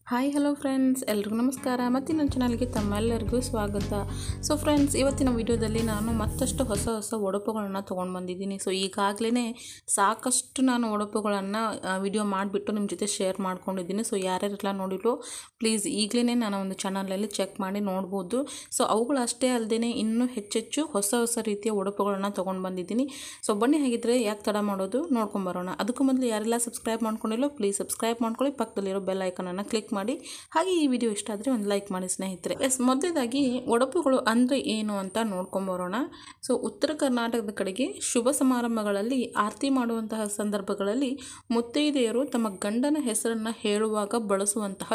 Hi hello friends, ಎಲ್ರಿಗೂ ನಮಸ್ಕಾರ. ಮತ್ತು ನನ್ನ ಚಾನಲ್ಗೆ ತಮ್ಮೆಲ್ಲರಿಗೂ ಸ್ವಾಗತ. ಸೊ ಫ್ರೆಂಡ್ಸ್, ಇವತ್ತಿನ ವಿಡಿಯೋದಲ್ಲಿ ನಾನು ಮತ್ತಷ್ಟು ಹೊಸ ಉಡುಪುಗಳನ್ನು ತೊಗೊಂಡು ಬಂದಿದ್ದೀನಿ. ಸೊ ಈಗಾಗಲೇ ಸಾಕಷ್ಟು ನಾನು ಉಡುಪುಗಳನ್ನು ವಿಡಿಯೋ ಮಾಡಿಬಿಟ್ಟು ನಿಮ್ಮ ಜೊತೆ ಶೇರ್ ಮಾಡ್ಕೊಂಡಿದ್ದೀನಿ. ಸೊ ಯಾರ್ಯಾರೆಲ್ಲ ನೋಡಿರೋ ಪ್ಲೀಸ್ ಈಗಲೇ ನಾನು ಒಂದು ಚಾನಲಲ್ಲಿ ಚೆಕ್ ಮಾಡಿ ನೋಡ್ಬೋದು. ಸೊ ಅವುಗಳು ಅಷ್ಟೇ ಅಲ್ಲದೆ ಇನ್ನೂ ಹೆಚ್ಚೆಚ್ಚು ಹೊಸ ರೀತಿಯ ಉಡುಪುಗಳನ್ನು ತೊಗೊಂಡು ಬಂದಿದ್ದೀನಿ. ಸೊ ಬನ್ನಿ, ಹಾಗಿದ್ರೆ ಯಾಕೆ ತಡ ಮಾಡೋದು, ನೋಡ್ಕೊಂಬರೋಣ. ಅದಕ್ಕೂ ಮೊದಲು ಯಾರೆಲ್ಲ ಸಬ್ಸ್ಕ್ರೈಬ್ ಮಾಡ್ಕೊಂಡಿಲ್ಲೋ ಪ್ಲೀಸ್ ಸಬ್ಸ್ಕ್ರೈಬ್ ಮಾಡ್ಕೊಳ್ಳಿ, ಪಕ್ಕದಲ್ಲಿರೋ ಬೆಲ್ ಐಕನನ್ನು ಕ್ಲಿಕ್ ಮಾಡಿ. ಹಾಗೆ ಈ ವಿಡಿಯೋ ಇಷ್ಟ ಆದರೆ ಒಂದು ಲೈಕ್ ಮಾಡಿ ಸ್ನೇಹಿತರೆ. ಮೊದಲೇದಾಗಿ ಉಡುಪುಗಳು ಅಂದರೆ ಏನು ಅಂತ ನೋಡ್ಕೊಂಬರೋಣ. ಸೊ ಉತ್ತರ ಕರ್ನಾಟಕದ ಕಡೆಗೆ ಶುಭ ಸಮಾರಂಭಗಳಲ್ಲಿ ಆರತಿ ಮಾಡುವಂತಹ ಸಂದರ್ಭಗಳಲ್ಲಿ ಮುತ್ತೈದೆಯರು ತಮ್ಮ ಗಂಡನ ಹೆಸರನ್ನು ಹೇಳುವಾಗ ಬಳಸುವಂತಹ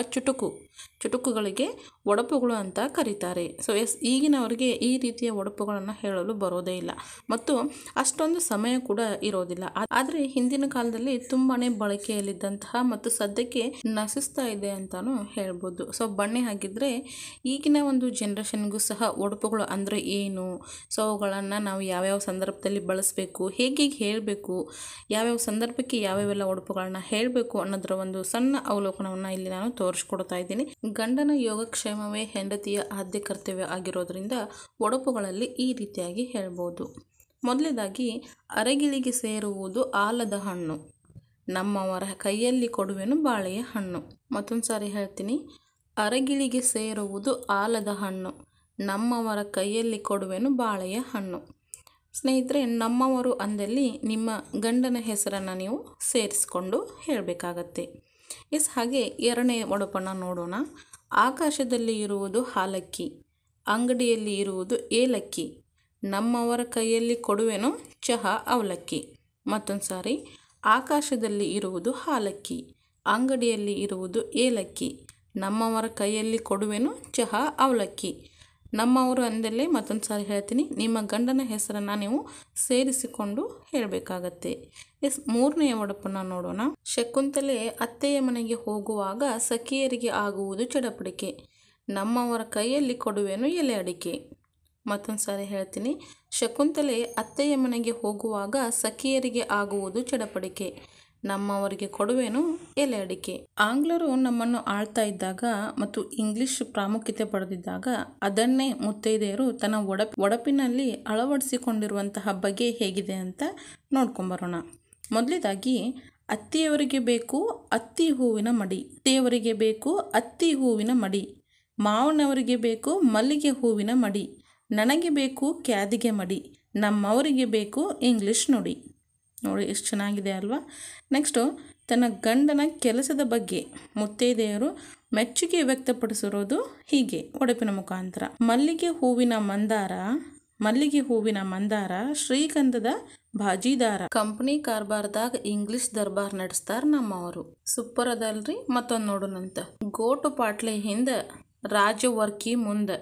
ಚುಟುಕುಗಳಿಗೆ ಉಡುಪುಗಳು ಅಂತ ಕರೀತಾರೆ. ಸೊ ಈಗಿನವರಿಗೆ ಈ ರೀತಿಯ ಉಡುಪುಗಳನ್ನು ಹೇಳಲು ಬರೋದೇ ಇಲ್ಲ ಮತ್ತು ಅಷ್ಟೊಂದು ಸಮಯ ಕೂಡ ಇರೋದಿಲ್ಲ. ಆದರೆ ಹಿಂದಿನ ಕಾಲದಲ್ಲಿ ತುಂಬಾನೇ ಬಳಕೆಯಲ್ಲಿದ್ದಂತಹ ಮತ್ತು ಸದ್ಯಕ್ಕೆ ನಶಿಸ್ತಾ ಇದೆ ಅಂತಾನು ಹೇಳ್ಬೋದು. ಸೊ ಬನ್ನಿ, ಹಾಗಿದ್ರೆ ಈಗಿನ ಒಂದು ಜನ್ರೇಷನ್ಗೂ ಸಹ ಉಡುಪುಗಳು ಅಂದರೆ ಏನು, ಸೊ ಅವುಗಳನ್ನು ನಾವು ಯಾವ್ಯಾವ ಸಂದರ್ಭದಲ್ಲಿ ಬಳಸಬೇಕು, ಹೇಗೆ ಹೇಳಬೇಕು, ಯಾವ್ಯಾವ ಸಂದರ್ಭಕ್ಕೆ ಯಾವ್ಯಾವೆಲ್ಲ ಉಡುಪುಗಳನ್ನ ಹೇಳಬೇಕು ಅನ್ನೋದರ ಒಂದು ಸಣ್ಣ ಅವಲೋಕನವನ್ನು ಇಲ್ಲಿ ನಾನು ತೋರಿಸ್ಕೊಡ್ತಾ ಇದ್ದೀನಿ. ಗಂಡನ ಯೋಗಕ್ಷೇಮವೇ ಹೆಂಡತಿಯ ಆದ್ಯ ಕರ್ತವ್ಯ ಆಗಿರೋದ್ರಿಂದ ಉಡುಪುಗಳಲ್ಲಿ ಈ ರೀತಿಯಾಗಿ ಹೇಳ್ಬೋದು. ಮೊದಲೇದಾಗಿ, ಅರಗಿಳಿಗೆ ಸೇರುವುದು ಆಲದ ಹಣ್ಣು, ನಮ್ಮವರ ಕೈಯಲ್ಲಿ ಕೊಡುವೆನು ಬಾಳೆಯ ಹಣ್ಣು. ಮತ್ತೊಂದು ಸಾರಿ ಹೇಳ್ತೀನಿ, ಅರಗಿಳಿಗೆ ಸೇರುವುದು ಆಲದ ಹಣ್ಣು, ನಮ್ಮವರ ಕೈಯಲ್ಲಿ ಕೊಡುವೆನು ಬಾಳೆಯ ಹಣ್ಣು. ಸ್ನೇಹಿತರೆ, ನಮ್ಮವರು ಅಂದಲ್ಲಿ ನಿಮ್ಮ ಗಂಡನ ಹೆಸರನ್ನು ನೀವು ಸೇರಿಸ್ಕೊಂಡು ಹೇಳಬೇಕಾಗತ್ತೆ. ಹಾಗೆ ಎರಡನೇ ಉಡುಪನ್ನು ನೋಡೋಣ. ಆಕಾಶದಲ್ಲಿ ಇರುವುದು ಹಾಲಕ್ಕಿ, ಅಂಗಡಿಯಲ್ಲಿ ಇರುವುದು ಏಲಕ್ಕಿ, ನಮ್ಮವರ ಕೈಯಲ್ಲಿ ಕೊಡುವೆನು ಚಹಾ ಅವಲಕ್ಕಿ. ಮತ್ತೊಂದು ಸಾರಿ, ಆಕಾಶದಲ್ಲಿ ಇರುವುದು ಹಾಲಕ್ಕಿ, ಅಂಗಡಿಯಲ್ಲಿ ಇರುವುದು ಏಲಕ್ಕಿ, ನಮ್ಮವರ ಕೈಯಲ್ಲಿ ಕೊಡುವೆನು ಚಹಾ ಅವಲಕ್ಕಿ. ನಮ್ಮವರು ಅಂದಲ್ಲೇ ಮತ್ತೊಂದು ಸಾರಿ ಹೇಳ್ತೀನಿ, ನಿಮ್ಮ ಗಂಡನ ಹೆಸರನ್ನು ನೀವು ಸೇರಿಸಿಕೊಂಡು ಹೇಳಬೇಕಾಗತ್ತೆ. ಮೂರನೆಯ ಉಡುಪನ್ನು ನೋಡೋಣ. ಶಕುಂತಲೆ ಅತ್ತೆಯ ಮನೆಗೆ ಹೋಗುವಾಗ ಸಖಿಯರಿಗೆ ಆಗುವುದು ಚಡಪಡಿಕೆ, ನಮ್ಮವರ ಕೈಯಲ್ಲಿ ಕೊಡುವೆನು ಎಲೆ ಅಡಿಕೆ. ಮತ್ತೊಂದು ಸಾರಿ ಹೇಳ್ತೀನಿ, ಶಕುಂತಲೆ ಅತ್ತೆಯ ಮನೆಗೆ ಹೋಗುವಾಗ ಸಖಿಯರಿಗೆ ಆಗುವುದು ಚಡಪಡಿಕೆ, ನಮ್ಮವರಿಗೆ ಕೊಡುವೆನು ಎಲೆ ಅಡಿಕೆ. ಆಂಗ್ಲರು ನಮ್ಮನ್ನು ಆಳ್ತಾ ಇದ್ದಾಗ ಮತ್ತು ಇಂಗ್ಲಿಷ್ ಪ್ರಾಮುಖ್ಯತೆ ಪಡೆದಿದ್ದಾಗ ಅದನ್ನೇ ಮುತ್ತೈದೆಯರು ತನ್ನ ಒಡಪಿನಲ್ಲಿ ಅಳವಡಿಸಿಕೊಂಡಿರುವಂತಹ ಬಗೆ ಹೇಗಿದೆ ಅಂತ ನೋಡ್ಕೊಂಬರೋಣ. ಮೊದಲೇದಾಗಿ, ಅತ್ತಿಯವರಿಗೆ ಬೇಕು ಅತ್ತಿ ಹೂವಿನ ಮಡಿ, ಅತ್ತೆಯವರಿಗೆ ಬೇಕು ಅತ್ತಿ ಹೂವಿನ ಮಡಿ, ಮಾವನವರಿಗೆ ಬೇಕು ಮಲ್ಲಿಗೆ ಹೂವಿನ ಮಡಿ, ನನಗೆ ಬೇಕು ಕ್ಯಾದಿಗೆ ಮಡಿ, ನಮ್ಮವರಿಗೆ ಬೇಕು ಇಂಗ್ಲಿಷ್ ನುಡಿ. ನೋಡಿ ಎಷ್ಟು ಚೆನ್ನಾಗಿದೆ ಅಲ್ವಾ. ನೆಕ್ಸ್ಟು, ತನ್ನ ಗಂಡನ ಕೆಲಸದ ಬಗ್ಗೆ ಮುತ್ತೈದೆಯರು ಮೆಚ್ಚುಗೆ ವ್ಯಕ್ತಪಡಿಸಿರೋದು ಹೀಗೆ ಉಡುಪಿನ ಮುಖಾಂತರ. ಮಲ್ಲಿಗೆ ಹೂವಿನ ಮಂದಾರ ಶ್ರೀಗಂಧದ ಬಾಜಿದಾರ, ಕಂಪನಿ ಕಾರ್ಬಾರ್ದಾಗ ಇಂಗ್ಲಿಷ್ ದರ್ಬಾರ್ ನಡೆಸ್ತಾರ ನಮ್ಮವರು. ಸೂಪರ್ ಅದಲ್ರಿ. ಮತ್ತೊಂದು ನೋಡೋಣಂತ. ಗೋಟು ಪಾಟ್ಲೆ ಹಿಂದ ರಾಜವರ್ಕಿ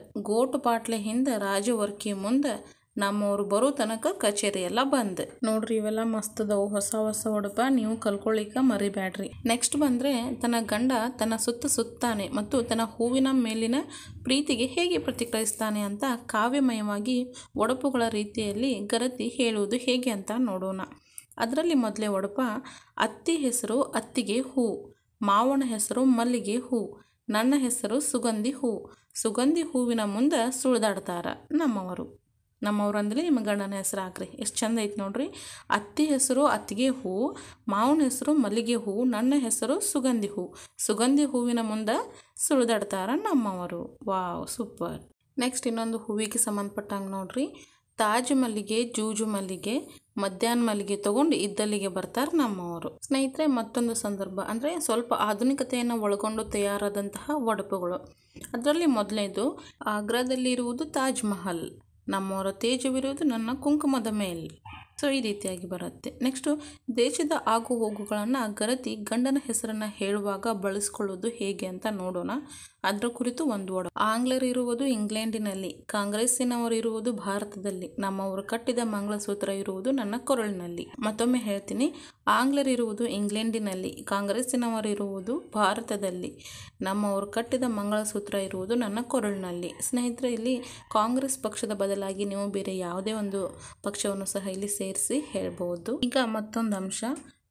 ಮುಂದ ನಮ್ಮವ್ರು ಬರೋ ತನಕ ಕಚೇರಿ ಎಲ್ಲ ಬಂದ್. ನೋಡ್ರಿ, ಇವೆಲ್ಲ ಮಸ್ತ್ ಅದಾವು, ಹೊಸ ಉಡುಪ, ನೀವು ಕಲ್ಕೊಳ್ಳಿಕ್ಕೆ ಮರಿಬ್ಯಾಡ್ರಿ. ನೆಕ್ಸ್ಟ್ ಬಂದರೆ, ತನ್ನ ಗಂಡ ತನ್ನ ಸುತ್ತಾನೆ ಮತ್ತು ತನ್ನ ಹೂವಿನ ಮೇಲಿನ ಪ್ರೀತಿಗೆ ಹೇಗೆ ಪ್ರತಿಕ್ರಿಯಿಸ್ತಾನೆ ಅಂತ ಕಾವ್ಯಮಯವಾಗಿ ಉಡುಪುಗಳ ರೀತಿಯಲ್ಲಿ ಗರತಿ ಹೇಳುವುದು ಹೇಗೆ ಅಂತ ನೋಡೋಣ. ಅದರಲ್ಲಿ ಮೊದಲೇ ಉಡುಪ, ಅತ್ತಿ ಹೆಸರು ಅತ್ತಿಗೆ ಹೂ, ಮಾವನ ಹೆಸರು ಮಲ್ಲಿಗೆ ಹೂ, ನನ್ನ ಹೆಸರು ಸುಗಂಧಿ ಹೂವಿನ ಮುಂದೆ ಸುಳಿದಾಡ್ತಾರ ನಮ್ಮವರು ಅಂದ್ರೆ ನಿಮ್ಮ ಗಂಡನ ಹೆಸರು ಹಾಕ್ರಿ. ಎಷ್ಟು ಚಂದ ಐತೆ ನೋಡ್ರಿ. ಅತ್ತಿ ಹೆಸರು ಅತ್ತಿಗೆ ಹೂ, ಮಾವನ ಹೆಸರು ಮಲ್ಲಿಗೆ ಹೂ, ನನ್ನ ಹೆಸರು ಸುಗಂಧಿ ಹೂವಿನ ಮುಂದೆ ಸುಳಿದಾಡ್ತಾರ ನಮ್ಮವರು. Wow, super. ನೆಕ್ಸ್ಟ್ ಇನ್ನೊಂದು ಹೂವಿಗೆ ಸಂಬಂಧಪಟ್ಟಂಗೆ ನೋಡ್ರಿ. ತಾಜ್ ಮಲ್ಲಿಗೆ, ಜೂಜು ಮಲ್ಲಿಗೆ, ಮಧ್ಯಾಹ್ನ ಮಲ್ಲಿಗೆ ತಗೊಂಡು ಇದ್ದಲ್ಲಿಗೆ ಬರ್ತಾರೆ ನಮ್ಮವರು. ಸ್ನೇಹಿತರೆ, ಮತ್ತೊಂದು ಸಂದರ್ಭ ಅಂದರೆ ಸ್ವಲ್ಪ ಆಧುನಿಕತೆಯನ್ನು ಒಳಗೊಂಡು ತಯಾರಾದಂತಹ ಉಡುಪುಗಳು. ಅದರಲ್ಲಿ ಮೊದಲನೇದು, ಆಗ್ರಾದಲ್ಲಿರುವುದು ತಾಜ್ ಮಹಲ್, ನಮ್ಮವರ ತೇಜವಿರುವುದು ನನ್ನ ಕುಂಕುಮದ ಮೇಲೆ. ಸೊ ಈ ರೀತಿಯಾಗಿ ಬರುತ್ತೆ. ನೆಕ್ಸ್ಟು, ದೇಶದ ಆಗು ಹೋಗುಗಳನ್ನು ಗರತಿ ಗಂಡನ ಹೆಸರನ್ನು ಹೇಳುವಾಗ ಬಳಸ್ಕೊಳ್ಳೋದು ಹೇಗೆ ಅಂತ ನೋಡೋಣ. ಅದರ ಕುರಿತು ಒಂದು ಉಡುಪು. ಆಂಗ್ಲರಿರುವುದು ಇಂಗ್ಲೆಂಡಿನಲ್ಲಿ, ಕಾಂಗ್ರೆಸ್ಸಿನವರು ಇರುವುದು ಭಾರತದಲ್ಲಿ, ನಮ್ಮವರು ಕಟ್ಟಿದ ಮಂಗಳಸೂತ್ರ ಇರುವುದು ನನ್ನ ಕೊರಳಿನಲ್ಲಿ. ಮತ್ತೊಮ್ಮೆ ಹೇಳ್ತೀನಿ, ಆಂಗ್ಲರಿರುವುದು ಇಂಗ್ಲೆಂಡಿನಲ್ಲಿ, ಕಾಂಗ್ರೆಸ್ಸಿನವರು ಇರುವುದು ಭಾರತದಲ್ಲಿ, ನಮ್ಮವರು ಕಟ್ಟಿದ ಮಂಗಳಸೂತ್ರ ಇರುವುದು ನನ್ನ ಕೊರಳಿನಲ್ಲಿ. ಸ್ನೇಹಿತರೆ, ಇಲ್ಲಿ ಕಾಂಗ್ರೆಸ್ ಪಕ್ಷದ ಬದಲಾಗಿ ನೀವು ಬೇರೆ ಯಾವುದೇ ಒಂದು ಪಕ್ಷವನ್ನು ಸಹ ಇಲ್ಲಿ ಸೇರಿಸಿ ಹೇಳ್ಬೋದು. ಈಗ ಮತ್ತೊಂದು ಅಂಶ,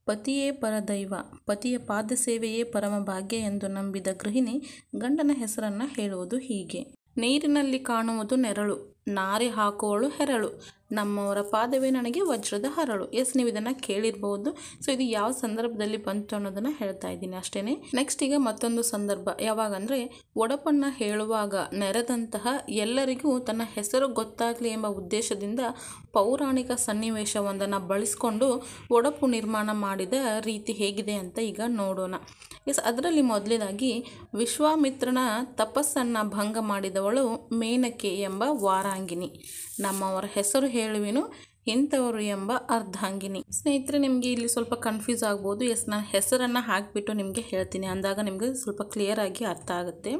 ಪತಿಯೇ ಪರದೈವ, ಪತಿಯ ಪಾದ ಸೇವೆಯೇ ಪರಮ ಭಾಗ್ಯ ಎಂದು ನಂಬಿದ ಗೃಹಿಣಿ ಗಂಡನ ಹೆಸರನ್ನು ಹೇಳುವುದು ಹೀಗೆ. ನೀರಿನಲ್ಲಿ ಕಾಣುವುದು ನೆರಳು, ನಾರಿ ಹಾಕುವಳು ಹೆರಳು, ನಮ್ಮವರ ಪಾದವೇ ನನಗೆ ವಜ್ರದ ಹರಳು. ನೀವು ಇದನ್ನು ಕೇಳಿರ್ಬೋದು. ಸೊ ಇದು ಯಾವ ಸಂದರ್ಭದಲ್ಲಿ ಬಂತು ಅನ್ನೋದನ್ನು ಹೇಳ್ತಾ ಇದ್ದೀನಿ ಅಷ್ಟೇ. ನೆಕ್ಸ್ಟ್ ಈಗ ಮತ್ತೊಂದು ಸಂದರ್ಭ ಯಾವಾಗಂದರೆ, ಒಡಪನ್ನು ಹೇಳುವಾಗ ನೆರೆದಂತಹ ಎಲ್ಲರಿಗೂ ತನ್ನ ಹೆಸರು ಗೊತ್ತಾಗಲಿ ಎಂಬ ಉದ್ದೇಶದಿಂದ ಪೌರಾಣಿಕ ಸನ್ನಿವೇಶವೊಂದನ್ನು ಬಳಸಿಕೊಂಡು ಒಡಪು ನಿರ್ಮಾಣ ಮಾಡಿದ ರೀತಿ ಹೇಗಿದೆ ಅಂತ ಈಗ ನೋಡೋಣ. ಅದರಲ್ಲಿ ಮೊದಲನೇದಾಗಿ, ವಿಶ್ವಾಮಿತ್ರನ ತಪಸ್ಸನ್ನು ಭಂಗ ಮಾಡಿದವಳು ಮೇನಕೆ ಎಂಬ ವಾರಾಂಗಿನಿ, ನಮ್ಮವರ ಹೆಸರು ಹೇಳುವೆನು ಇಂಥವರು ಎಂಬ ಅರ್ಧಾಂಗಿನಿ. ಸ್ನೇಹಿತರೆ, ನಿಮಗೆ ಇಲ್ಲಿ ಸ್ವಲ್ಪ ಕನ್ಫ್ಯೂಸ್ ಆಗ್ಬೋದು. ನಾನು ಹೆಸರನ್ನು ಹಾಕಿಬಿಟ್ಟು ನಿಮಗೆ ಹೇಳ್ತೀನಿ, ಅಂದಾಗ ನಿಮಗೆ ಸ್ವಲ್ಪ ಕ್ಲಿಯರ್ ಆಗಿ ಅರ್ಥ ಆಗುತ್ತೆ.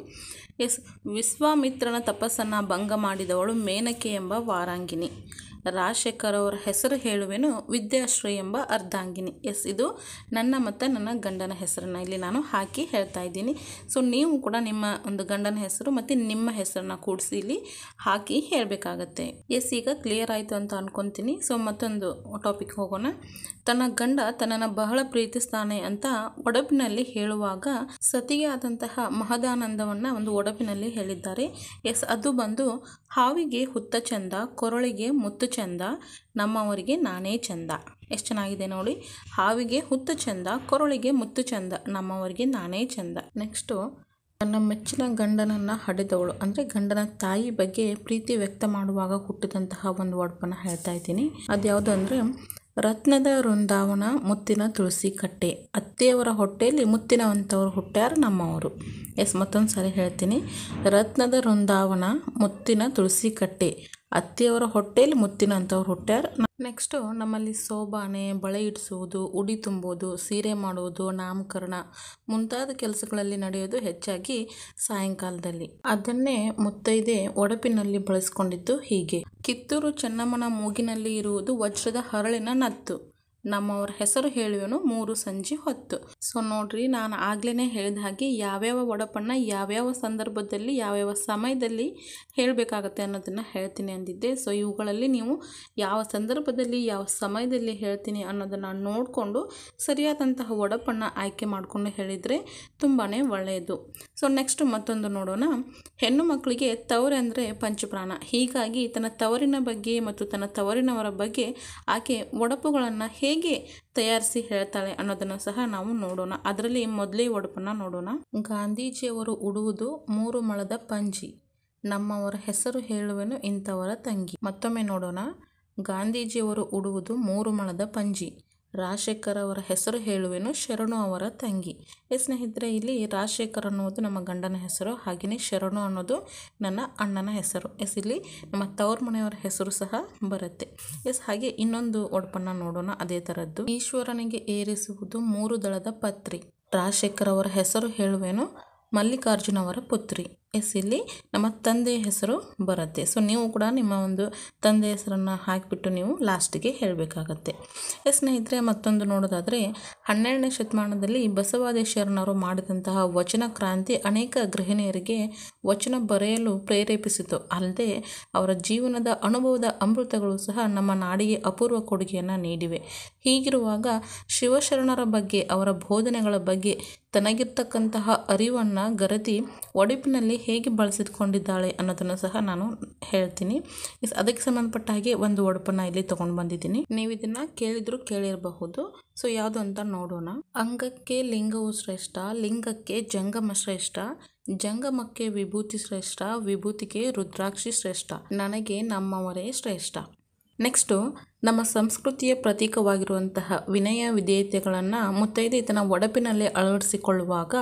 ವಿಶ್ವಾಮಿತ್ರನ ತಪಸ್ಸನ್ನು ಭಂಗ ಮಾಡಿದವಳು ಮೇನಕೆ ಎಂಬ ವಾರಾಂಗಿನಿ, ರಾಜಶೇಖರ್ ಅವರ ಹೆಸರು ಹೇಳುವೆನು ವಿದ್ಯಾಶ್ರೀ ಎಂಬ ಅರ್ಧಾಂಗಿನಿ. ಇದು ನನ್ನ ಮತ್ತು ನನ್ನ ಗಂಡನ ಹೆಸರನ್ನು ಇಲ್ಲಿ ನಾನು ಹಾಕಿ ಹೇಳ್ತಾ ಇದ್ದೀನಿ. ಸೊ ನೀವು ಕೂಡ ನಿಮ್ಮ ಒಂದು ಗಂಡನ ಹೆಸರು ಮತ್ತು ನಿಮ್ಮ ಹೆಸರನ್ನು ಕೂಡಿಸಿ ಇಲ್ಲಿ ಹಾಕಿ ಹೇಳಬೇಕಾಗತ್ತೆ. ಈಗ ಕ್ಲಿಯರ್ ಆಯಿತು ಅಂತ ಅನ್ಕೊತೀನಿ. ಸೊ ಮತ್ತೊಂದು ಟಾಪಿಕ್ ಹೋಗೋಣ. ತನ್ನ ಗಂಡ ತನ್ನನ್ನು ಬಹಳ ಪ್ರೀತಿಸ್ತಾನೆ ಅಂತ ಒಡಪಿನಲ್ಲಿ ಹೇಳುವಾಗ ಸತಿಗೆ ಆದಂತಹ ಮಹದಾನಂದವನ್ನು ಒಂದು ಒಡಪಿನಲ್ಲಿ ಹೇಳಿದ್ದಾರೆ. ಅದು ಬಂದು, ಹಾವಿಗೆ ಹುತ್ತ ಚಂದ, ಕೊರಳಿಗೆ ಮುತ್ತು ಚಂದ, ನಮ್ಮವರಿಗೆ ನಾನೇ ಚಂದ. ಎಷ್ಟು ಚೆನ್ನಾಗಿದೆ ನೋಡಿ. ಹಾವಿಗೆ ಹುತ್ತು ಚಂದ, ಕೊರಳಿಗೆ ಮುತ್ತು ಚಂದ, ನಮ್ಮವರಿಗೆ ನಾನೇ ಚಂದ. ನೆಕ್ಸ್ಟು, ತನ್ನ ಮೆಚ್ಚಿನ ಗಂಡನನ್ನು ಹಡೆದವಳು ಅಂದರೆ ಗಂಡನ ತಾಯಿ ಬಗ್ಗೆ ಪ್ರೀತಿ ವ್ಯಕ್ತ ಮಾಡುವಾಗ ಹುಟ್ಟಿದಂತಹ ಒಂದು ಒಡಪನ್ನು ಹೇಳ್ತಾ ಇದ್ದೀನಿ. ಅದ್ಯಾವುದು ಅಂದರೆ, ರತ್ನದ ವೃಂದಾವನ ಮುತ್ತಿನ ತುಳಸಿ ಕಟ್ಟೆ, ಅತ್ತೆಯವರ ಹೊಟ್ಟೆಯಲ್ಲಿ ಮುತ್ತಿನವಂಥವ್ರು ಹುಟ್ಟ್ಯಾರ ನಮ್ಮವರು. ಮತ್ತೊಂದು ಸಾರಿ ಹೇಳ್ತೀನಿ. ರತ್ನದ ವೃಂದಾವನ ಮುತ್ತಿನ ತುಳಸಿ ಕಟ್ಟೆ, ಅತ್ತೆಯವರ ಹೊಟ್ಟೆಯಲ್ಲಿ ಮುತ್ತಿನಂಥವ್ರು ಹುಟ್ಟ್ಯಾರ. ನೆಕ್ಸ್ಟು, ನಮ್ಮಲ್ಲಿ ಸೋಬಾನೆ, ಬಳೆ ಇಡಿಸುವುದು, ಉಡಿ ತುಂಬುವುದು, ಸೀರೆ ಮಾಡುವುದು, ನಾಮಕರಣ ಮುಂತಾದ ಕೆಲಸಗಳಲ್ಲಿ ನಡೆಯೋದು ಹೆಚ್ಚಾಗಿ ಸಾಯಂಕಾಲದಲ್ಲಿ. ಅದನ್ನೇ ಮುತ್ತೈದೆ ಒಡಪಿನಲ್ಲಿ ಬಳಸ್ಕೊಂಡಿದ್ದು ಹೀಗೆ. ಕಿತ್ತೂರು ಚೆನ್ನಮ್ಮನ ಮೂಗಿನಲ್ಲಿ ಇರುವುದು ವಜ್ರದ ಹರಳಿನ ನತ್ತು, ನಮ್ಮವರ ಹೆಸರು ಹೇಳುವೆನು ಮೂರು ಸಂಜೆ ಹೊತ್ತು. ಸೊ ನೋಡ್ರಿ, ನಾನು ಆಗ್ಲೇ ಹೇಳಿದ ಹಾಗೆ ಯಾವ್ಯಾವ ಒಡಪನ್ನು ಯಾವ್ಯಾವ ಸಂದರ್ಭದಲ್ಲಿ ಯಾವ್ಯಾವ ಸಮಯದಲ್ಲಿ ಹೇಳಬೇಕಾಗತ್ತೆ ಅನ್ನೋದನ್ನು ಹೇಳ್ತೀನಿ ಅಂದಿದ್ದೆ. ಸೊ ಇವುಗಳಲ್ಲಿ ನೀವು ಯಾವ ಸಂದರ್ಭದಲ್ಲಿ ಯಾವ ಸಮಯದಲ್ಲಿ ಹೇಳ್ತೀನಿ ಅನ್ನೋದನ್ನು ನೋಡಿಕೊಂಡು ಸರಿಯಾದಂತಹ ಒಡಪನ್ನು ಆಯ್ಕೆ ಮಾಡಿಕೊಂಡು ಹೇಳಿದರೆ ತುಂಬಾ ಒಳ್ಳೆಯದು. ಸೊ ನೆಕ್ಸ್ಟ್ ಮತ್ತೊಂದು ನೋಡೋಣ. ಹೆಣ್ಣು ಮಕ್ಕಳಿಗೆ ತವರೆಂದರೆ ಪಂಚಪ್ರಾಣ, ಹೀಗಾಗಿ ತನ್ನ ತವರಿನ ಬಗ್ಗೆ ಮತ್ತು ತನ್ನ ತವರಿನವರ ಬಗ್ಗೆ ಆಕೆ ಒಡಪುಗಳನ್ನು ಹೇಗೆ ತಯಾರಿಸಿ ಹೇಳ್ತಾಳೆ ಅನ್ನೋದನ್ನು ಸಹ ನಾವು ನೋಡೋಣ. ಅದರಲ್ಲಿ ಮೊದಲೇ ಒಡಪನ್ನು ನೋಡೋಣ. ಗಾಂಧೀಜಿಯವರು ಉಡುವುದು 3 ಮೊಳದ ಪಂಜಿ, ನಮ್ಮವರ ಹೆಸರು ಹೇಳುವೆನು ಇಂಥವರ ತಂಗಿ. ಮತ್ತೊಮ್ಮೆ ನೋಡೋಣ. ಗಾಂಧೀಜಿಯವರು ಉಡುವುದು 3 ಮೊಳದ ಪಂಜಿ, ರಾಜಶೇಖರ್ ಅವರ ಹೆಸರು ಹೇಳುವೆನು ಶರಣು ಅವರ ತಂಗಿ. ಸ್ನೇಹಿತರೆ, ಇಲ್ಲಿ ರಾಜಶೇಖರ್ ಅನ್ನೋದು ನಮ್ಮ ಗಂಡನ ಹೆಸರು, ಹಾಗೆಯೇ ಶರಣು ಅನ್ನೋದು ನನ್ನ ಅಣ್ಣನ ಹೆಸರು. ಇಲ್ಲಿ ನಮ್ಮ ತವ್ರ ಮನೆಯವರ ಹೆಸರು ಸಹ ಬರುತ್ತೆ. ಹಾಗೆ ಇನ್ನೊಂದು ಒಡಪನ್ನು ನೋಡೋಣ ಅದೇ ಥರದ್ದು. ಈಶ್ವರನಿಗೆ ಏರಿಸುವುದು 3 ದಳದ ಪತ್ರಿ, ರಾಜಶೇಖರ್ ಅವರ ಹೆಸರು ಹೇಳುವೆನು ಮಲ್ಲಿಕಾರ್ಜುನ ಅವರ ಪುತ್ರಿ. ಇಲ್ಲಿ ನಮ್ಮ ತಂದೆಯ ಹೆಸರು ಬರುತ್ತೆ. ಸೊ ನೀವು ಕೂಡ ನಿಮ್ಮ ಒಂದು ತಂದೆ ಹೆಸರನ್ನು ಹಾಕಿಬಿಟ್ಟು ನೀವು ಲಾಸ್ಟಿಗೆ ಹೇಳಬೇಕಾಗತ್ತೆ. ಸ್ನೇಹಿತರೆ, ಮತ್ತೊಂದು ನೋಡೋದಾದರೆ, 12ನೇ ಶತಮಾನದಲ್ಲಿ ಬಸವಾದೇಶ್ವರನವರು ಮಾಡಿದಂತಹ ವಚನ ಕ್ರಾಂತಿ ಅನೇಕ ಗೃಹಿಣಿಯರಿಗೆ ವಚನ ಬರೆಯಲು ಪ್ರೇರೇಪಿಸಿತು. ಅಲ್ಲದೆ ಅವರ ಜೀವನದ ಅನುಭವದ ಅಮೃತಗಳು ಸಹ ನಮ್ಮ ನಾಡಿಗೆ ಅಪೂರ್ವ ಕೊಡುಗೆಯನ್ನು ನೀಡಿವೆ. ಹೀಗಿರುವಾಗ ಶಿವಶರಣರ ಬಗ್ಗೆ, ಅವರ ಬೋಧನೆಗಳ ಬಗ್ಗೆ ತನಗಿರ್ತಕ್ಕಂತಹ ಅರಿವನ್ನು ಗರತಿ ಒಡಪಿನಲ್ಲಿ ಹೇಗೆ ಬಳಸಿಕೊಂಡಿದ್ದಾಳೆ ಅನ್ನೋದನ್ನು ಸಹ ನಾನು ಹೇಳ್ತೀನಿ. ಅದಕ್ಕೆ ಸಂಬಂಧಪಟ್ಟ ಹಾಗೆ ಒಂದು ಒಡಪನ್ನು ಇಲ್ಲಿ ತೊಗೊಂಡು ಬಂದಿದ್ದೀನಿ. ನೀವು ಇದನ್ನು ಕೇಳಿರಬಹುದು. ಸೊ ಯಾವುದು ಅಂತ ನೋಡೋಣ. ಅಂಗಕ್ಕೆ ಲಿಂಗವು ಶ್ರೇಷ್ಠ, ಲಿಂಗಕ್ಕೆ ಜಂಗಮ ಶ್ರೇಷ್ಠ, ಜಂಗಮಕ್ಕೆ ವಿಭೂತಿ ಶ್ರೇಷ್ಠ, ವಿಭೂತಿಗೆ ರುದ್ರಾಕ್ಷಿ ಶ್ರೇಷ್ಠ, ನನಗೆ ನಮ್ಮವರೇ ಶ್ರೇಷ್ಠ. ನೆಕ್ಸ್ಟು, ನಮ್ಮ ಸಂಸ್ಕೃತಿಯ ಪ್ರತೀಕವಾಗಿರುವಂತಹ ವಿನಯ ವಿಧೇಯತೆಗಳನ್ನು ಮುತ್ತೈದೆ ತನ್ನ ಒಡಪಿನಲ್ಲಿ ಅಳವಡಿಸಿಕೊಳ್ಳುವಾಗ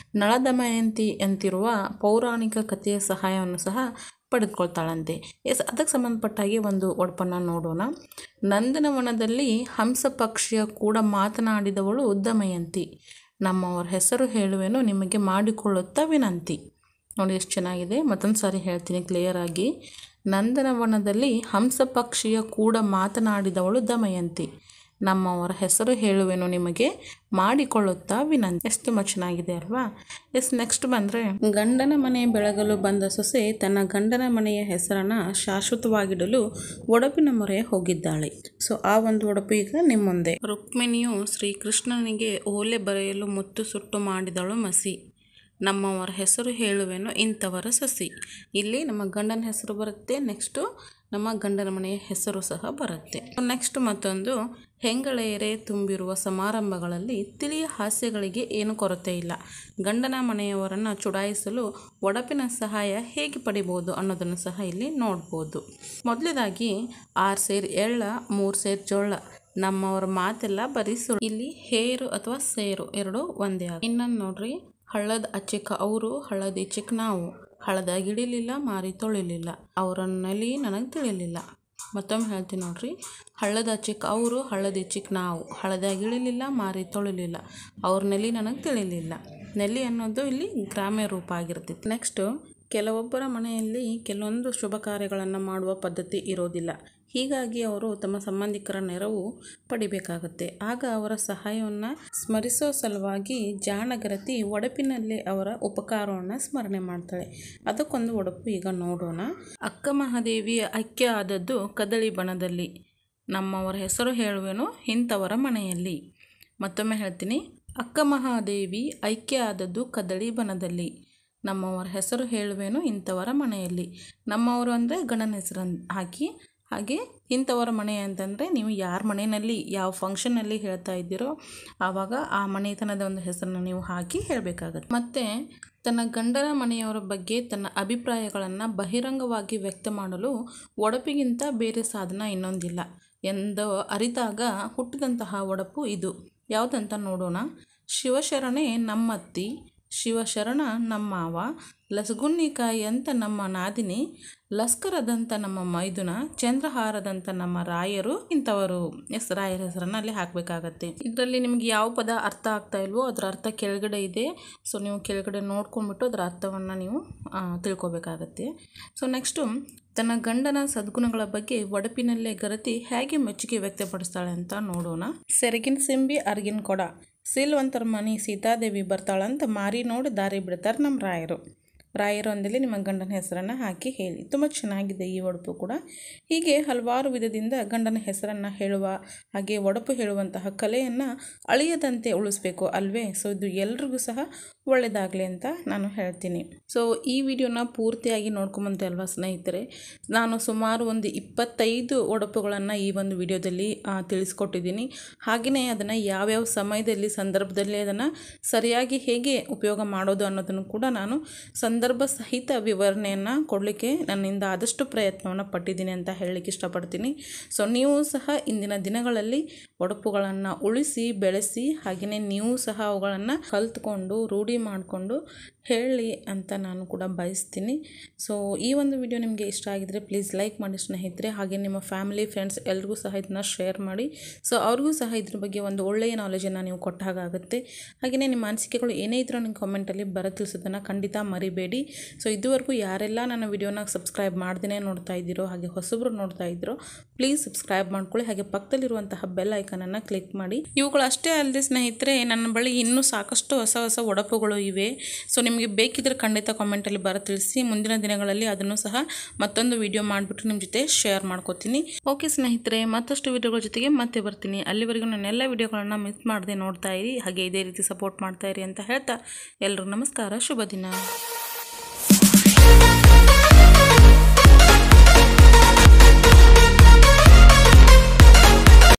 ನಳದಮಯಂತಿ ಅಂತಿರುವ ಪೌರಾಣಿಕ ಕಥೆಯ ಸಹಾಯವನ್ನು ಸಹ ಪಡೆದುಕೊಳ್ತಾಳಂತೆ. ಅದಕ್ಕೆ ಸಂಬಂಧಪಟ್ಟಾಗಿ ಒಂದು ಒಡಪನ್ನು ನೋಡೋಣ. ನಂದನವನದಲ್ಲಿ ಹಂಸ ಪಕ್ಷಿಯ ಕೂಡ ಮಾತನಾಡಿದವಳು ದಮಯಂತಿ, ನಮ್ಮವರ ಹೆಸರು ಹೇಳುವೆನು ನಿಮಗೆ ಮಾಡಿಕೊಳ್ಳುತ್ತಾ ವಿನಂತಿ. ನೋಡಿ ಎಷ್ಟು ಚೆನ್ನಾಗಿದೆ. ಮತ್ತೊಂದು ಸಾರಿ ಹೇಳ್ತೀನಿ ಕ್ಲಿಯರ್ ಆಗಿ. ನಂದನವನದಲ್ಲಿ ಹಂಸ ಪಕ್ಷಿಯ ಕೂಡ ಮಾತನಾಡಿದವಳು ದಮಯಂತಿ, ನಮ್ಮವರ ಹೆಸರು ಹೇಳುವೆನು ನಿಮಗೆ ಮಾಡಿಕೊಳ್ಳುತ್ತಾ ವಿನಂತಿ. ಎಷ್ಟು ಚೆನ್ನಾಗಿದೆ ಅಲ್ವಾ? ನೆಕ್ಸ್ಟ್ ಬಂದರೆ, ಗಂಡನ ಮನೆ ಬೆಳಗಲು ಬಂದ ಸೊಸೆ ತನ್ನ ಗಂಡನ ಮನೆಯ ಹೆಸರನ್ನು ಶಾಶ್ವತವಾಗಿಡಲು ಒಡಪಿನ ಮೊರೆ ಹೋಗಿದ್ದಾಳೆ. ಸೊ ಆ ಒಂದು ಒಡಪು ಈಗ ನಿಮ್ಮ ಮುಂದೆ. ರುಕ್ಮಿಣಿಯು ಶ್ರೀಕೃಷ್ಣನಿಗೆ ಓಲೆ ಬರೆಯಲು ಮುತ್ತು ಸುಟ್ಟು ಮಾಡಿದಳು ಮಸಿ. ನಮ್ಮವರ ಹೆಸರು ಹೇಳುವೆನು ಇಂಥವರ ಸಸಿ. ಇಲ್ಲಿ ನಮ್ಮ ಗಂಡನ ಹೆಸರು ಬರುತ್ತೆ, ನೆಕ್ಸ್ಟು ನಮ್ಮ ಗಂಡನ ಮನೆಯ ಹೆಸರು ಸಹ ಬರುತ್ತೆ. ನೆಕ್ಸ್ಟ್ ಮತ್ತೊಂದು, ಹೆಂಗಳೆಯರೇ ತುಂಬಿರುವ ಸಮಾರಂಭಗಳಲ್ಲಿ ತಿಳಿಯ ಹಾಸ್ಯಗಳಿಗೆ ಏನು ಕೊರತೆ ಇಲ್ಲ. ಗಂಡನ ಮನೆಯವರನ್ನು ಚುಡಾಯಿಸಲು ಒಡಪಿನ ಸಹಾಯ ಹೇಗೆ ಪಡಿಬೋದು ಅನ್ನೋದನ್ನು ಸಹ ಇಲ್ಲಿ ನೋಡ್ಬೋದು. ಮೊದಲನೇದಾಗಿ 6 ಸೇರು ಎಳ್ಳ 3 ಸೇರು ಜೋಳ, ನಮ್ಮವ್ರ ಮಾತೆಲ್ಲ ಬರೀ ಸುಳ್ಳು. ಇಲ್ಲಿ ಹೇರು ಅಥವಾ ಸೇರು ಎರಡು ಒಂದೇ. ಇನ್ನೊಂದು ನೋಡ್ರಿ, ಹಳ್ಳದ ಅಚ್ಚಿಕ ಅವರು ಹಳ್ಳದ ಈಚಿಕ್ ನಾವು, ಹಳದಾಗಿಳಿಲಿಲ್ಲ ಮಾರಿ ತೊಳಿಲಿಲ್ಲ, ಅವರನ್ನಲ್ಲಿ ನನಗೆ ತಿಳಿಲಿಲ್ಲ. ಮತ್ತೊಮ್ಮೆ ಹೇಳ್ತೀನಿ ನೋಡ್ರಿ, ಹಳ್ಳದ ಅಚ್ಚಿಕ್ ಅವರು ಹಳ್ಳದ ಈಚಿಕ್ ನಾವು, ಹಳದಾಗಿಳಿಲಿಲ್ಲ ಮಾರಿ ತೊಳಿಲಿಲ್ಲ, ಅವ್ರ ನೆಲಿ ನನಗೆ ತಿಳಿಲಿಲ್ಲ. ನೆಲಿ ಅನ್ನೋದು ಇಲ್ಲಿ ಗ್ರಾಮ್ಯ ರೂಪ ಆಗಿರ್ತೈತಿ. ನೆಕ್ಸ್ಟು, ಕೆಲವೊಬ್ಬರ ಮನೆಯಲ್ಲಿ ಕೆಲವೊಂದು ಶುಭ ಕಾರ್ಯಗಳನ್ನು ಮಾಡುವ ಪದ್ಧತಿ ಇರೋದಿಲ್ಲ. ಹೀಗಾಗಿ ಅವರು ತಮ್ಮ ಸಂಬಂಧಿಕರ ನೆರವು ಪಡಿಬೇಕಾಗತ್ತೆ. ಆಗ ಅವರ ಸಹಾಯವನ್ನು ಸ್ಮರಿಸೋ ಸಲುವಾಗಿ ಜಾಣಗೆರತಿ ಒಡಪಿನಲ್ಲಿ ಅವರ ಉಪಕಾರವನ್ನು ಸ್ಮರಣೆ ಮಾಡ್ತಾಳೆ. ಅದಕ್ಕೊಂದು ಒಡಪು ಈಗ ನೋಡೋಣ. ಅಕ್ಕ ಮಹಾದೇವಿಯ ಐಕ್ಯ ಆದದ್ದು ಕದಳಿ ಬನದಲ್ಲಿ, ನಮ್ಮವರ ಹೆಸರು ಹೇಳುವೆನು ಇಂಥವರ ಮನೆಯಲ್ಲಿ. ಮತ್ತೊಮ್ಮೆ ಹೇಳ್ತೀನಿ, ಅಕ್ಕ ಮಹಾದೇವಿ ಐಕ್ಯ ಆದದ್ದು ಕದಳಿ ಬನದಲ್ಲಿ, ನಮ್ಮವರ ಹೆಸರು ಹೇಳುವೆನು ಇಂಥವರ ಮನೆಯಲ್ಲಿ. ನಮ್ಮವರು ಅಂದರೆ ಗಂಡನ ಹೆಸರು ಹಾಕಿ, ಹಾಗೆ ಇಂಥವರ ಮನೆ ಅಂತಂದರೆ ನೀವು ಯಾರ ಮನೆಯಲ್ಲಿ ಯಾವ ಫಂಕ್ಷನ್ನಲ್ಲಿ ಹೇಳ್ತಾ ಇದ್ದೀರೋ ಆವಾಗ ಆ ಮನೆತನದ ಒಂದು ಹೆಸರನ್ನು ನೀವು ಹಾಕಿ ಹೇಳಬೇಕಾಗತ್ತೆ. ಮತ್ತು ತನ್ನ ಗಂಡನ ಮನೆಯವರ ಬಗ್ಗೆ ತನ್ನ ಅಭಿಪ್ರಾಯಗಳನ್ನು ಬಹಿರಂಗವಾಗಿ ವ್ಯಕ್ತ ಮಾಡಲು ಒಡಪಿಗಿಂತ ಬೇರೆ ಸಾಧನ ಇನ್ನೊಂದಿಲ್ಲ ಎಂದು ಅರಿತಾಗ ಹುಟ್ಟಿದಂತಹ ಒಡಪು ಇದು. ಯಾವುದಂತ ನೋಡೋಣ. ಶಿವಶರಣೆ ನಮ್ಮತ್ತಿ, ಶಿವಶರಣ ನಮ್ಮವ, ಲಸಗುನ್ನಿಕಾಯಿ ಅಂತ ನಮ್ಮ ನಾದಿನಿ, ಲಸ್ಕರದಂಥ ನಮ್ಮ ಮೈದುನ, ಚಂದ್ರಹಾರದಂಥ ನಮ್ಮ ರಾಯರು ಇಂಥವರು ರಾಯರ ಹೆಸರನ್ನು ಅಲ್ಲಿ ಹಾಕಬೇಕಾಗತ್ತೆ. ಇದರಲ್ಲಿ ನಿಮಗೆ ಯಾವ ಪದ ಅರ್ಥ ಆಗ್ತಾ ಇಲ್ವೋ ಅದರ ಅರ್ಥ ಕೆಳಗಡೆ ಇದೆ. ಸೊ ನೀವು ಕೆಳಗಡೆ ನೋಡ್ಕೊಂಡ್ಬಿಟ್ಟು ಅದರ ಅರ್ಥವನ್ನು ನೀವು ತಿಳ್ಕೊಬೇಕಾಗತ್ತೆ. ಸೊ ನೆಕ್ಸ್ಟು, ತನ್ನ ಗಂಡನ ಸದ್ಗುಣಗಳ ಬಗ್ಗೆ ಒಡಪಿನಲ್ಲೇ ಗರತಿ ಹೇಗೆ ಮೆಚ್ಚುಗೆ ವ್ಯಕ್ತಪಡಿಸ್ತಾಳೆ ಅಂತ ನೋಡೋಣ. ಸೆರಗಿನ ಸಿಂಬಿ ಅರ್ಗಿನ ಕೊಡ, ಸಿಲ್ವಂತರ ಮನೆ ಸೀತಾದೇವಿ ಬರ್ತಾಳಂತ ಮಾರಿ ನೋಡಿ ದಾರಿ ಬಿಡ್ತಾರೆ ನಮ್ಮ ರಾಯರು. ರಾಯರು ಅಂದಲ್ಲಿ ನಿಮ್ಮ ಗಂಡನ ಹೆಸರನ್ನು ಹಾಕಿ ಹೇಳಿ. ತುಂಬ ಚೆನ್ನಾಗಿದೆ ಈ ಒಡಪು ಕೂಡ. ಹೀಗೆ ಹಲವಾರು ವಿಧದಿಂದ ಗಂಡನ ಹೆಸರನ್ನು ಹೇಳುವ ಹಾಗೆ ಒಡಪು ಹೇಳುವಂತಹ ಕಲೆಯನ್ನು ಅಳಿಯದಂತೆ ಉಳಿಸ್ಬೇಕು ಅಲ್ವೇ? ಸೊ ಇದು ಎಲ್ರಿಗೂ ಸಹ ಒಳ್ಳೆಯದಾಗಲಿ ಅಂತ ನಾನು ಹೇಳ್ತೀನಿ. ಸೊ ಈ ವಿಡಿಯೋನ ಪೂರ್ತಿಯಾಗಿ ನೋಡ್ಕೊಂಬಂತೆ ಅಲ್ವಾ ಸ್ನೇಹಿತರೆ? ನಾನು ಸುಮಾರು ಒಂದು 25 ಒಡಪುಗಳನ್ನು ಈ ಒಂದು ವಿಡಿಯೋದಲ್ಲಿ ತಿಳಿಸ್ಕೊಟ್ಟಿದ್ದೀನಿ. ಹಾಗೆಯೇ ಅದನ್ನು ಯಾವ್ಯಾವ ಸಮಯದಲ್ಲಿ ಸಂದರ್ಭದಲ್ಲಿ ಅದನ್ನು ಸರಿಯಾಗಿ ಹೇಗೆ ಉಪಯೋಗ ಮಾಡೋದು ಅನ್ನೋದನ್ನು ಕೂಡ ನಾನು ಸಂದರ್ಭ ಸಹಿತ ವಿವರಣೆಯನ್ನು ಕೊಡಲಿಕ್ಕೆ ನನ್ನಿಂದ ಆದಷ್ಟು ಪ್ರಯತ್ನವನ್ನು ಪಟ್ಟಿದ್ದೀನಿ ಅಂತ ಹೇಳಲಿಕ್ಕೆ ಇಷ್ಟಪಡ್ತೀನಿ. ಸೊ ನೀವು ಸಹ ಇಂದಿನ ದಿನಗಳಲ್ಲಿ ಒಡಪುಗಳನ್ನು ಉಳಿಸಿ ಬೆಳೆಸಿ ಹಾಗೆಯೇ ನೀವು ಸಹ ಅವುಗಳನ್ನು ಕಲ್ತ್ಕೊಂಡು ರೂಢಿ ಮಾಡಿಕೊಂಡು ಹೇಳಿ ಅಂತ ನಾನು ಕೂಡ ಬಯಸ್ತೀನಿ. ಸೊ ಈ ಒಂದು ವಿಡಿಯೋ ನಿಮಗೆ ಇಷ್ಟ ಆಗಿದರೆ ಪ್ಲೀಸ್ ಲೈಕ್ ಮಾಡಿ ಸ್ನೇಹಿತರೆ. ಹಾಗೆ ನಿಮ್ಮ ಫ್ಯಾಮಿಲಿ ಫ್ರೆಂಡ್ಸ್ ಎಲ್ರಿಗೂ ಸಹ ಇದನ್ನು ಶೇರ್ ಮಾಡಿ. ಸೊ ಅವ್ರಿಗೂ ಸಹ ಇದ್ರ ಬಗ್ಗೆ ಒಂದು ಒಳ್ಳೆಯ ನಾಲೆಜನ್ನು ನೀವು ಕೊಟ್ಟ ಹಾಗಾಗುತ್ತೆ. ಹಾಗೆಯೇ ನಿಮ್ಮ ಅನಿಸಿಕೆಗಳು ಏನೇ ಇದ್ರೂ ನಿಮ್ಮ ಕಾಮೆಂಟಲ್ಲಿ ತಿಳಿಸೋದನ್ನು ಖಂಡಿತ ಮರಿಬೇಡಿ. ಸೊ ಇದುವರೆಗೂ ಯಾರೆಲ್ಲ ನನ್ನ ವಿಡಿಯೋನ ಸಬ್ಸ್ಕ್ರೈಬ್ ಮಾಡ್ದೇ ನೋಡ್ತಾ ಇದ್ದೀರೋ ಹಾಗೆ ಹೊಸಬ್ರು ನೋಡ್ತಾ ಇದ್ದೀರೋ ಪ್ಲೀಸ್ ಸಬ್ಸ್ಕ್ರೈಬ್ ಮಾಡ್ಕೊಳ್ಳಿ. ಹಾಗೆ ಪಕ್ಕದಲ್ಲಿರುವಂತಹ ಬೆಲ್ ಐಕನನ್ನು ಕ್ಲಿಕ್ ಮಾಡಿ. ಇವುಗಳು ಅಷ್ಟೇ ಅಲ್ಲದೆ ಸ್ನೇಹಿತರೆ, ನನ್ನ ಬಳಿ ಇನ್ನೂ ಸಾಕಷ್ಟು ಹೊಸ ಹೊಸ ಒಡಪುಗಳು ಇವೆ. ಸೊ ನಿಮಗೆ ಬೇಕಿದ್ರೆ ಖಂಡಿತ ಕಾಮೆಂಟಲ್ಲಿ ತಿಳಿಸಿ. ಮುಂದಿನ ದಿನಗಳಲ್ಲಿ ಅದನ್ನು ಸಹ ಮತ್ತೊಂದು ವಿಡಿಯೋ ಮಾಡಿಬಿಟ್ಟು ನಿಮ್ಮ ಜೊತೆ ಶೇರ್ ಮಾಡ್ಕೋತೀನಿ. ಓಕೆ ಸ್ನೇಹಿತರೆ, ಮತ್ತಷ್ಟು ವಿಡಿಯೋಗಳ ಜೊತೆಗೆ ಮತ್ತೆ ಬರ್ತೀನಿ. ಅಲ್ಲಿವರೆಗೂ ನನ್ನೆಲ್ಲ ವಿಡಿಯೋಗಳನ್ನು ಮಿಸ್ ಮಾಡದೆ ನೋಡ್ತಾ ಇರಿ. ಹಾಗೆ ಇದೇ ರೀತಿ ಸಪೋರ್ಟ್ ಮಾಡ್ತಾ ಇರಿ ಅಂತ ಹೇಳ್ತಾ ಎಲ್ರಿಗೂ ನಮಸ್ಕಾರ, ಶುಭ ದಿನ.